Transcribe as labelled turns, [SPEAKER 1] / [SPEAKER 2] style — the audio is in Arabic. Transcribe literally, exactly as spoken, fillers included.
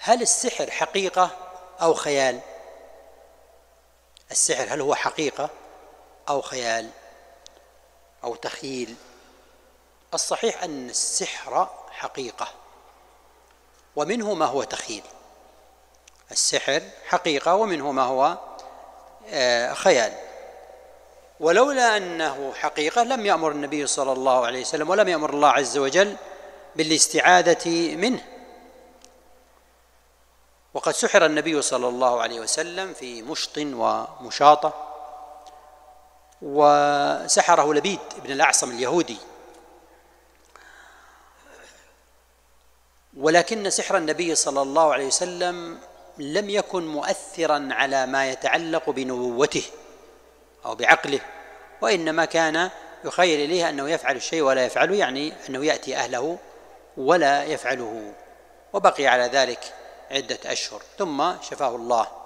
[SPEAKER 1] هل السحر حقيقة أو خيال؟ السحر هل هو حقيقة أو خيال أو تخيل؟ الصحيح أن السحر حقيقة، ومنه ما هو تخيل. السحر حقيقة ومنه ما هو خيال. ولولا أنه حقيقة لم يأمر النبي صلى الله عليه وسلم ولم يأمر الله عز وجل بالاستعاذة منه. وقد سحر النبي صلى الله عليه وسلم في مشط ومشاطة، وسحره لبيد بن الأعصم اليهودي. ولكن سحر النبي صلى الله عليه وسلم لم يكن مؤثرا على ما يتعلق بنبوته أو بعقله، وإنما كان يخيل إليه أنه يفعل الشيء ولا يفعله، يعني أنه يأتي أهله ولا يفعله. وبقي على ذلك عدة أشهر ثم شفاه الله